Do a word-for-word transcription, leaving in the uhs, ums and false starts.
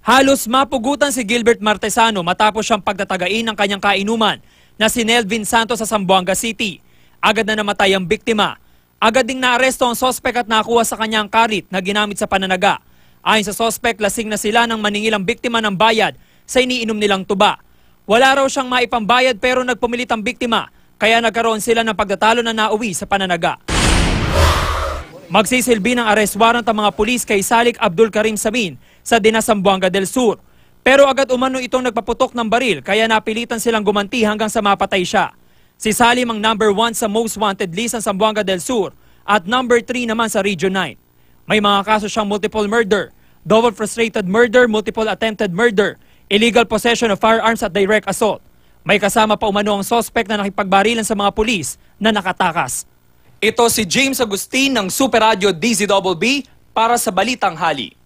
Halos mapugutan si Gilbert Martesano matapos siyang pagtatagain ng kanyang kainuman na si Nelvin Santos sa Zamboanga City. Agad na namatay ang biktima. Agad ding naaresto ang sospek at nakuha sa kanyang karit na ginamit sa pananaga. Ayon sa sospek, lasing na sila nang maningil ang biktima ng bayad sa iniinom nilang tuba. Wala raw siyang maipambayad pero nagpumilit ang biktima, kaya nagkaroon sila ng pagtatalo na nauwi sa pananaga. Magsisilbi ng arrest warrant ang mga pulis kay Salik Abdul Karim Samin sa Dinas Zamboanga del Sur. Pero agad umano itong nagpaputok ng baril kaya napilitan silang gumanti hanggang sa mapatay siya. Si Salim ang number one sa most wanted list ng Zamboanga del Sur at number three naman sa Region nine. May mga kaso siyang multiple murder, double frustrated murder, multiple attempted murder, illegal possession of firearms at direct assault. May kasama pa umano ang suspect na nakipagbarilan sa mga pulis na nakatakas. Ito si James Agustin ng Super Radio D Z B B para sa Balitang Hali.